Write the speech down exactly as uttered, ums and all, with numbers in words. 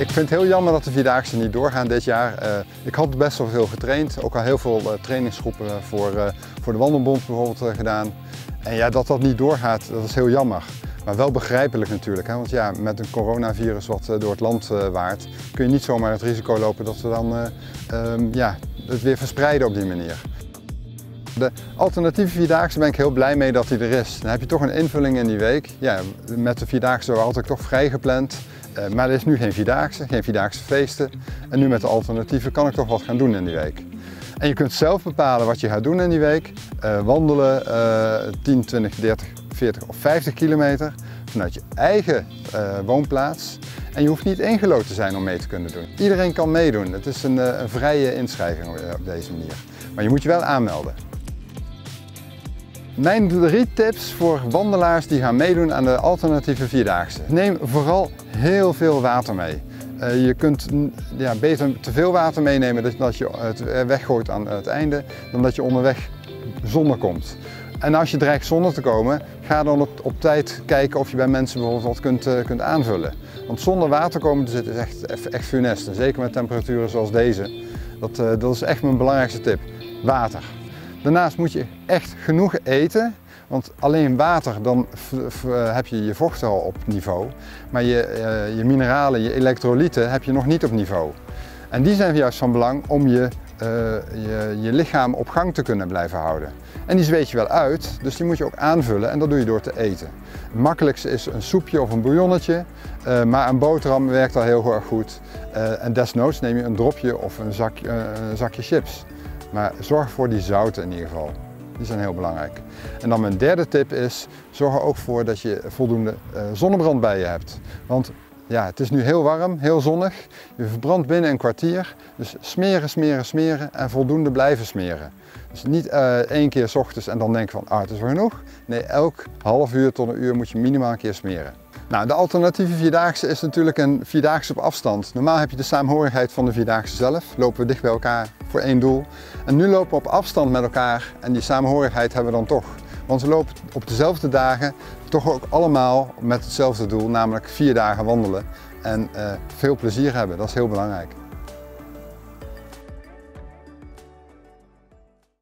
Ik vind het heel jammer dat de Vierdaagse niet doorgaan dit jaar. Uh, ik had best wel veel getraind, ook al heel veel uh, trainingsgroepen voor, uh, voor de Wandelbond bijvoorbeeld uh, gedaan. En ja, dat dat niet doorgaat, dat is heel jammer. Maar wel begrijpelijk natuurlijk, hè? Want ja, met een coronavirus wat uh, door het land uh, waart, kun je niet zomaar het risico lopen dat we dan uh, um, ja, het weer verspreiden op die manier. De alternatieve Vierdaagse ben ik heel blij mee dat die er is. Dan heb je toch een invulling in die week. Ja, met de Vierdaagse had ik toch vrij gepland. Uh, maar er is nu geen Vierdaagse, geen Vierdaagse feesten. En nu met de alternatieven kan ik toch wat gaan doen in die week. En je kunt zelf bepalen wat je gaat doen in die week. Uh, wandelen uh, tien, twintig, dertig, veertig of vijftig kilometer vanuit je eigen uh, woonplaats. En je hoeft niet ingelood te zijn om mee te kunnen doen. Iedereen kan meedoen. Het is een, uh, een vrije inschrijving op deze manier. Maar je moet je wel aanmelden. Mijn drie tips voor wandelaars die gaan meedoen aan de alternatieve Vierdaagse. Neem vooral heel veel water mee. Uh, je kunt ja, beter te veel water meenemen dat je het weggooit aan het einde, dan dat je onderweg zonder komt. En als je dreigt zonder te komen, ga dan op, op tijd kijken of je bij mensen bijvoorbeeld wat kunt, uh, kunt aanvullen. Want zonder water komen te zitten is echt, echt funest. En zeker met temperaturen zoals deze. Dat, uh, dat is echt mijn belangrijkste tip. Water. Daarnaast moet je echt genoeg eten, want alleen water, dan heb je je vocht al op niveau, maar je, uh, je mineralen, je elektrolyten heb je nog niet op niveau. En die zijn juist van belang om je, uh, je, je lichaam op gang te kunnen blijven houden. En die zweet je wel uit, dus die moet je ook aanvullen en dat doe je door te eten. Het makkelijkste is een soepje of een bouillonnetje, uh, maar een boterham werkt al heel erg goed. Uh, en desnoods neem je een dropje of een, zak, uh, een zakje chips. Maar zorg voor die zouten in ieder geval. Die zijn heel belangrijk. En dan mijn derde tip is, zorg er ook voor dat je voldoende uh, zonnebrand bij je hebt. Want ja, het is nu heel warm, heel zonnig. Je verbrandt binnen een kwartier. Dus smeren, smeren, smeren en voldoende blijven smeren. Dus niet uh, één keer 's ochtends en dan denken van, ah, het is wel genoeg. Nee, elk half uur tot een uur moet je minimaal een keer smeren. Nou, de alternatieve Vierdaagse is natuurlijk een Vierdaagse op afstand. Normaal heb je de saamhorigheid van de Vierdaagse zelf. Lopen we dicht bij elkaar voor één doel. En nu lopen we op afstand met elkaar en die saamhorigheid hebben we dan toch. Want we lopen op dezelfde dagen toch ook allemaal met hetzelfde doel, namelijk vier dagen wandelen. En uh, veel plezier hebben, dat is heel belangrijk.